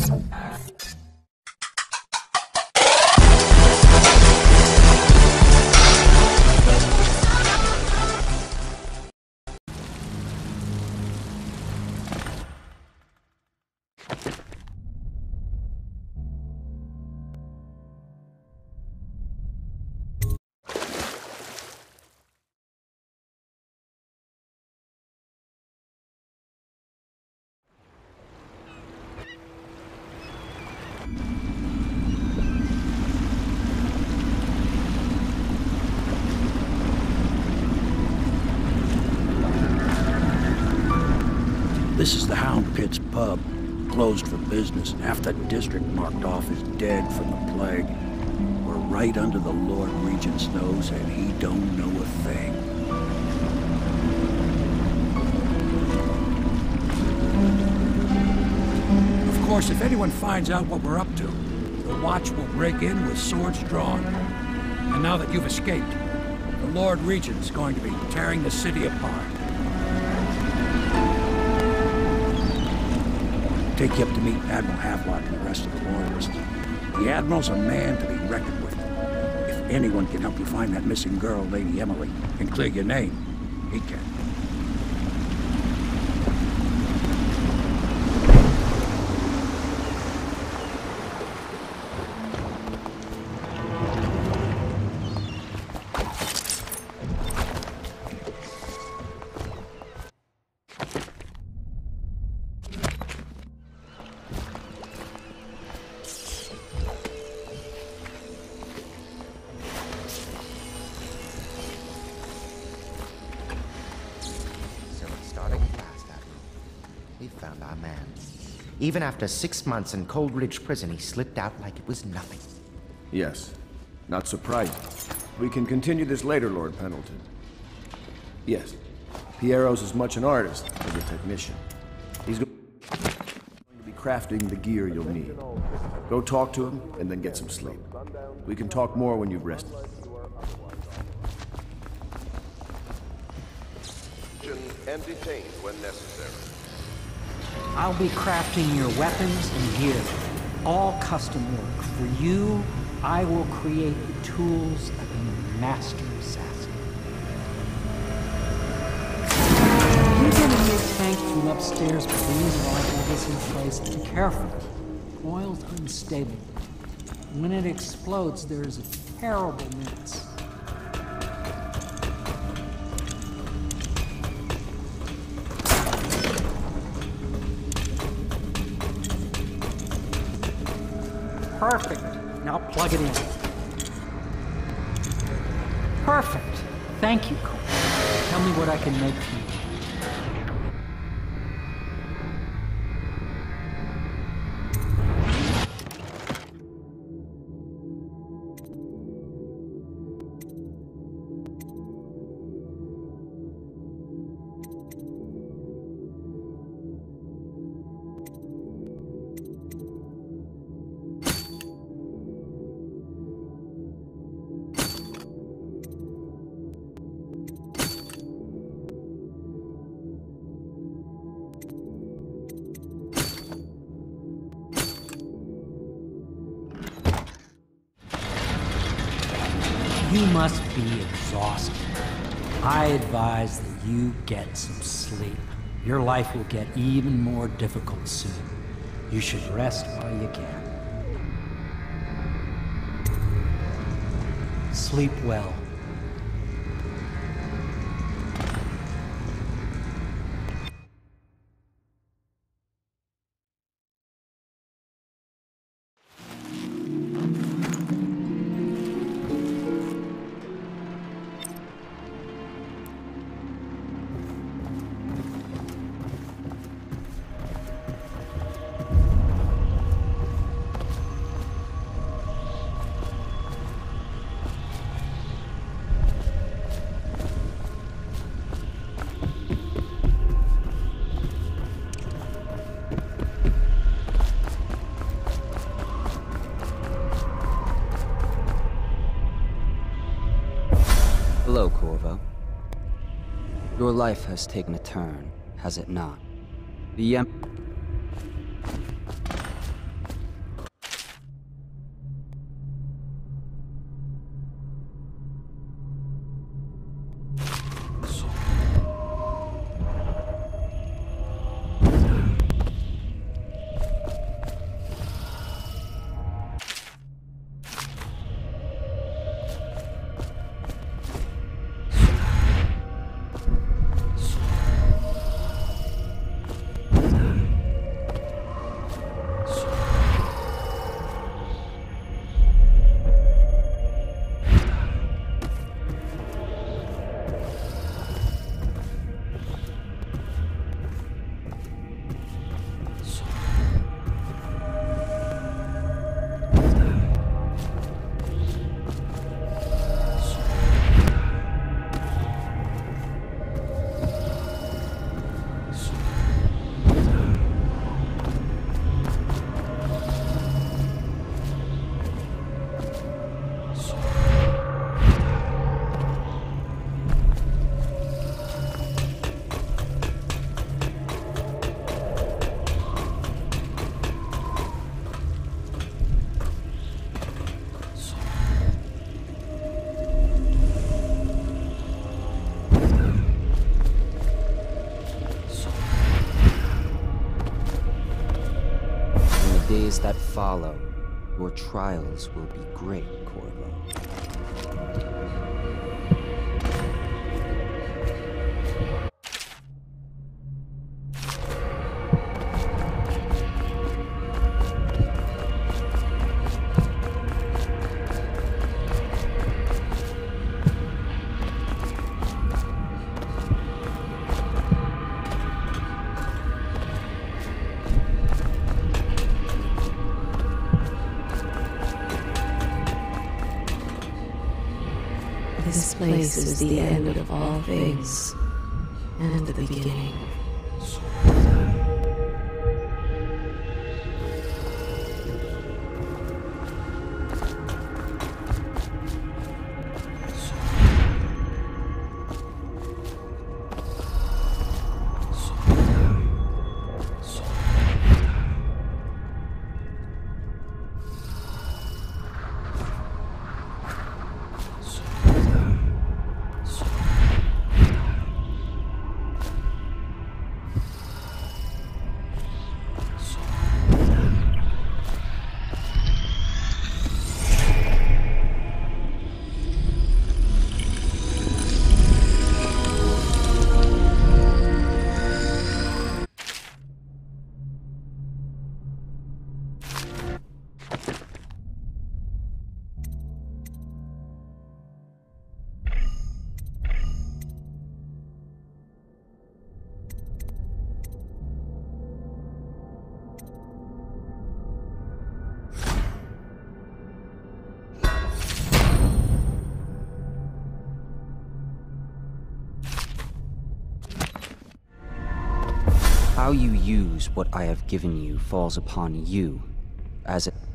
This is the Hound Pits pub, closed for business. Half the district marked off as dead from the plague. We're right under the Lord Regent's nose, and he don't know a thing. Of course, if anyone finds out what we're up to, the Watch will break in with swords drawn. And now that you've escaped, the Lord Regent's going to be tearing the city apart. Take you up to meet Admiral Havelock and the rest of the Loyalists. The Admiral's a man to be reckoned with. If anyone can help you find that missing girl, Lady Emily, and clear your name, he can. Even after 6 months in Cold Ridge Prison, he slipped out like it was nothing. Yes. Not surprising. We can continue this later, Lord Pendleton. Yes. Piero's as much an artist as a technician. He's going to be crafting the gear you'll need. Go talk to him, and then get some sleep. We can talk more when you've rested. And detained when necessary. I'll be crafting your weapons and gear, all custom work. For you, I will create the tools of a master assassin. You're getting your tank from upstairs, please, while I hold this in place. Be careful. Oil's unstable. When it explodes, there's a terrible mess. Perfect. Now plug it in. Perfect. Thank you, Cole. Tell me what I can make for you. You must be exhausted. I advise that you get some sleep. Your life will get even more difficult soon. You should rest while you can. Sleep well. Hello, Corvo. Your life has taken a turn, has it not? The days that follow, your trials will be great, Corvo. This place is the end of all things, and the beginning. How you use what I have given you falls upon you, as it